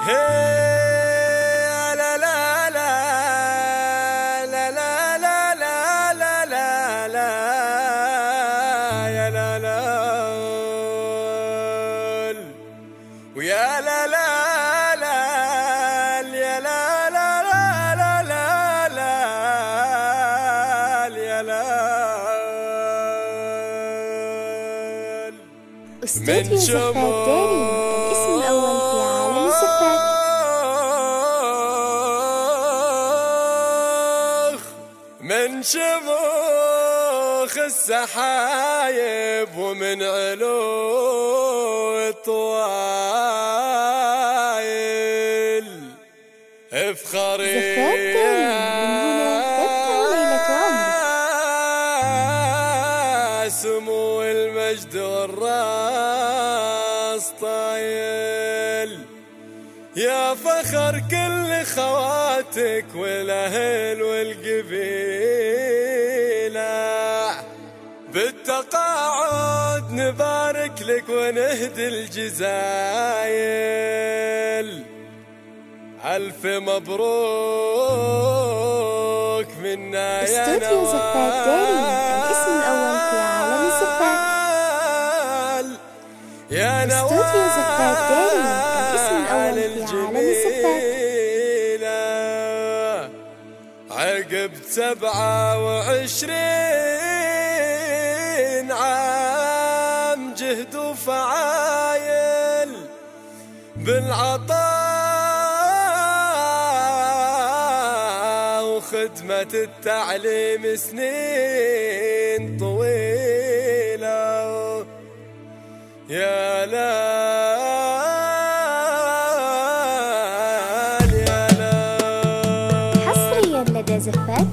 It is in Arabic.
لا لا لا لا لا لا لا لا لا يا لا لا ويا لا لا لا يا لا لا لا لا لا يا لا استوديو زفات داري، الاسم الأول في عالم الزفات. من شموخ السحايب ومن علو الطوايل افخري سمو المجد والراس طايل يا فخر كل خواتك والاهل والقبيله بالتقاعد نبارك لك ونهدي الجزايل ألف مبروك منا يا نوال. استوديو زفات داري، الاسم الأول في عالم الزفات. يا نوال استوديو زفات داري، الاسم الأول في عالم الزفات. عقب 27 عام جهد وفعايل بالعطاء وخدمة التعليم سنين طويلة يا لا حصريا لدى زفات